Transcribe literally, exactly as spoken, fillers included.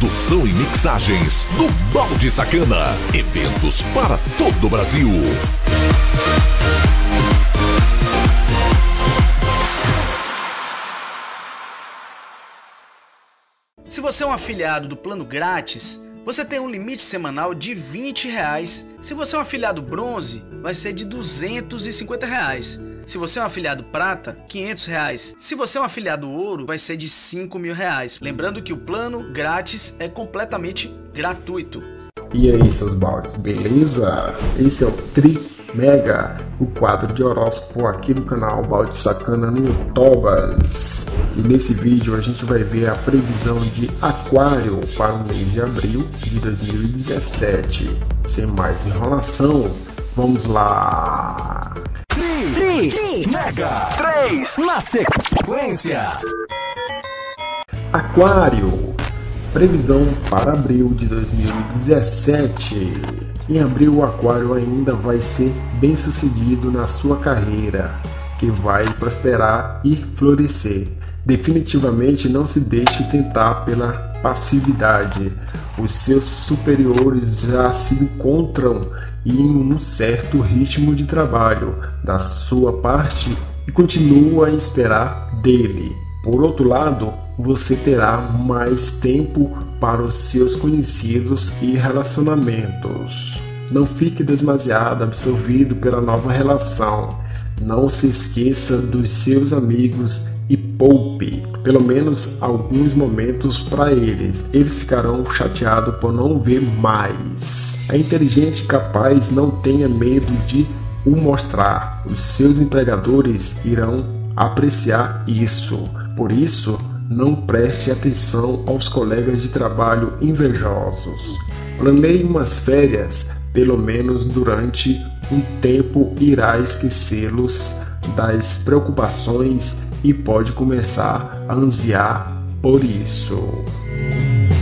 Produção e mixagens do Balde Sacana. Eventos para todo o Brasil. Se você é um afiliado do plano grátis, você tem um limite semanal de vinte reais. Se você é um afiliado bronze, vai ser de duzentos e cinquenta reais. Se você é um afiliado prata, quinhentos reais. Se você é um afiliado ouro, vai ser de cinco mil reais. Lembrando que o plano grátis é completamente gratuito. E aí, seus baldes, beleza? Esse é o Tri Mega, o quadro de horóscopo aqui do canal Balde Sacana no YouTube. E nesse vídeo a gente vai ver a previsão de Aquário para o mês de abril de dois mil e dezessete. Sem mais enrolação, vamos lá! Tri, Tri Mega três na sequência. Aquário, previsão para abril de dois mil e dezessete. Em abril, o Aquário ainda vai ser bem sucedido na sua carreira, que vai prosperar e florescer. Definitivamente não se deixe tentar pela passividade. Os seus superiores já se encontram em um certo ritmo de trabalho da sua parte e continua a esperar dele. Por outro lado, você terá mais tempo para os seus conhecidos e relacionamentos. Não fique demasiado absorvido pela nova relação. Não se esqueça dos seus amigos e poupe pelo menos alguns momentos para eles. Eles ficarão chateados por não ver mais. É inteligente e capaz, não tenha medo de o mostrar. Os seus empregadores irão apreciar isso. Por isso, não preste atenção aos colegas de trabalho invejosos. Planeie umas férias, pelo menos durante um tempo irá esquecê-los das preocupações e pode começar a ansiar por isso.